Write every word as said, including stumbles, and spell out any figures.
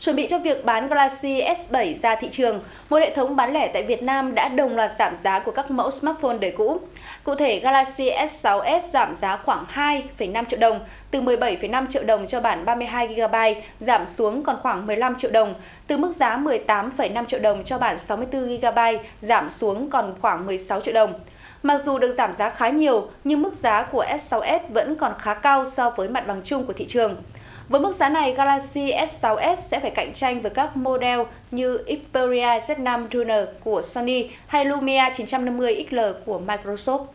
Chuẩn bị cho việc bán Galaxy S bảy ra thị trường, một hệ thống bán lẻ tại Việt Nam đã đồng loạt giảm giá của các mẫu smartphone đời cũ. Cụ thể, Galaxy S sáu s giảm giá khoảng hai phẩy năm triệu đồng, từ mười bảy phẩy năm triệu đồng cho bản ba mươi hai gi ga bai giảm xuống còn khoảng mười lăm triệu đồng, từ mức giá mười tám phẩy năm triệu đồng cho bản sáu mươi tư gi ga bai giảm xuống còn khoảng mười sáu triệu đồng. Mặc dù được giảm giá khá nhiều, nhưng mức giá của S sáu s vẫn còn khá cao so với mặt bằng chung của thị trường. Với mức giá này, Galaxy S sáu s sẽ phải cạnh tranh với các model như Xperia Z năm Tuner của Sony hay Lumia chín trăm năm mươi X L của Microsoft.